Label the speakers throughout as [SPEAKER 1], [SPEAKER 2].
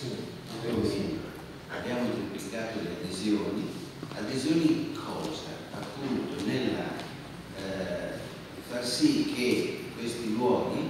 [SPEAKER 1] Quindi abbiamo triplicato le adesioni cosa? Appunto nella far sì che questi luoghi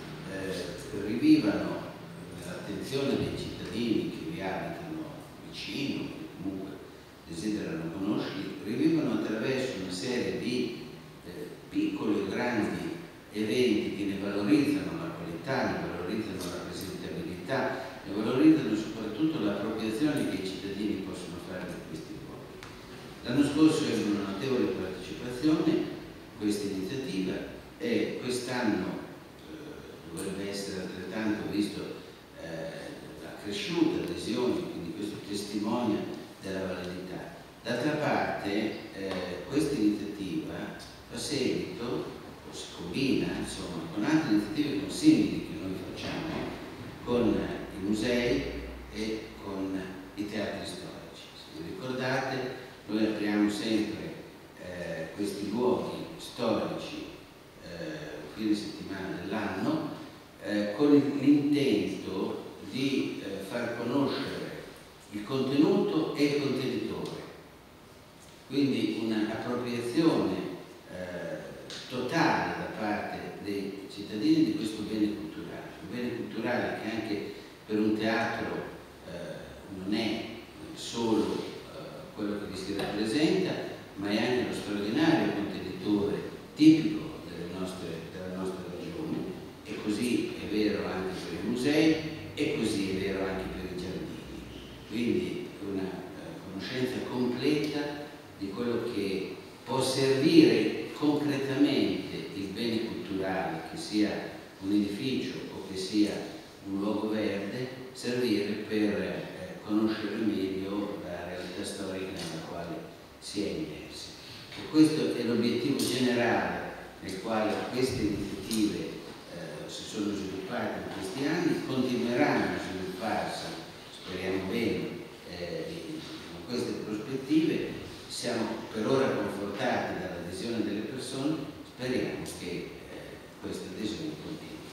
[SPEAKER 1] rivivano nell'attenzione dei cittadini che vi abitano vicino, che comunque desiderano conoscerli, rivivano attraverso una serie di piccoli e grandi eventi che ne valorizzano la qualità, ne valorizzano la presentabilità, ne valorizzano soprattutto l'appropriazione che i cittadini possono fare di questi luoghi. L'anno scorso ebbe una notevole partecipazione questa iniziativa e quest'anno dovrebbe essere altrettanto, visto la cresciuta adesione, quindi questo testimonia della validità. D'altra parte questa iniziativa fa seguito o si combina insomma con altre iniziative consimili che noi facciamo con i musei e con i teatri storici. Se vi ricordate, noi apriamo sempre questi luoghi storici fine settimana dell'anno con l'intento di far conoscere il contenuto e il contenitore, quindi un'appropriazione totale da parte dei cittadini di questo bene culturale, un bene culturale che anche per un teatro non è solo quello che vi si rappresenta, ma è anche lo straordinario contenitore tipico della nostra regione, e così è vero anche per i musei e così è vero anche per i giardini. Quindi una conoscenza completa di quello che può servire concretamente il bene culturale, che sia un edificio o che sia un luogo verde, servire per conoscere meglio la realtà storica nella quale si è immersi. E questo è l'obiettivo generale nel quale queste iniziative si sono sviluppate in questi anni, continueranno a svilupparsi, speriamo bene, con queste prospettive. Siamo